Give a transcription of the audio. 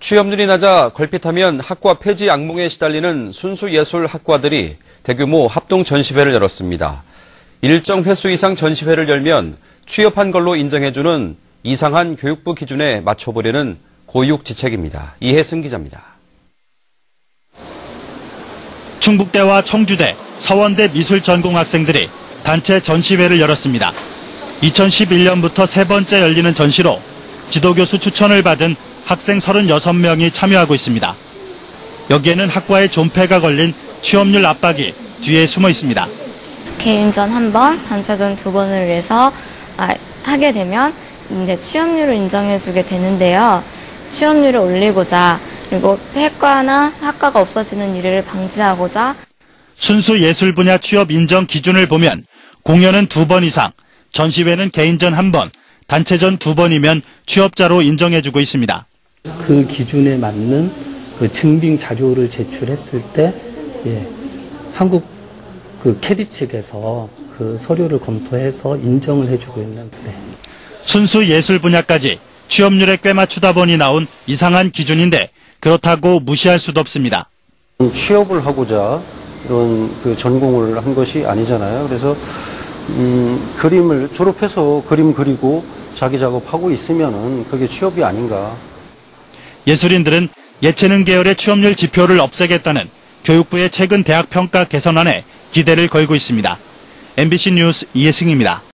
취업률이 낮아 걸핏하면 학과 폐지 악몽에 시달리는 순수예술학과들이 대규모 합동 전시회를 열었습니다. 일정 횟수 이상 전시회를 열면 취업한 걸로 인정해주는 이상한 교육부 기준에 맞춰보려는 고육지책입니다. 이혜승 기자입니다. 충북대와 청주대, 서원대 미술 전공 학생들이 단체 전시회를 열었습니다. 2011년부터 세 번째 열리는 전시로 지도교수 추천을 받은 학생 36명이 참여하고 있습니다. 여기에는 학과의 존폐가 걸린 취업률 압박이 뒤에 숨어 있습니다. 개인전 1번, 단체전 2번을 해서 하게 되면 이제 취업률을 인정해주게 되는데요. 취업률을 올리고자 그리고 폐과나 학과가 없어지는 일을 방지하고자 순수 예술 분야 취업 인정 기준을 보면 공연은 2번 이상, 전시회는 개인전 1번, 단체전 2번이면 취업자로 인정해주고 있습니다. 그 기준에 맞는 그 증빙 자료를 제출했을 때 한국 캐디 측에서 그 서류를 검토해서 인정을 해주고 있는. 순수 예술 분야까지 취업률에 꽤 맞추다 보니 나온 이상한 기준인데 그렇다고 무시할 수도 없습니다. 취업을 하고자 이런 그 전공을 한 것이 아니잖아요. 그래서 그림을 졸업해서 그림 그리고 자기 작업하고 있으면은 그게 취업이 아닌가. 예술인들은 예체능 계열의 취업률 지표를 없애겠다는 교육부의 최근 대학 평가 개선안에 기대를 걸고 있습니다. MBC 뉴스 이혜승입니다.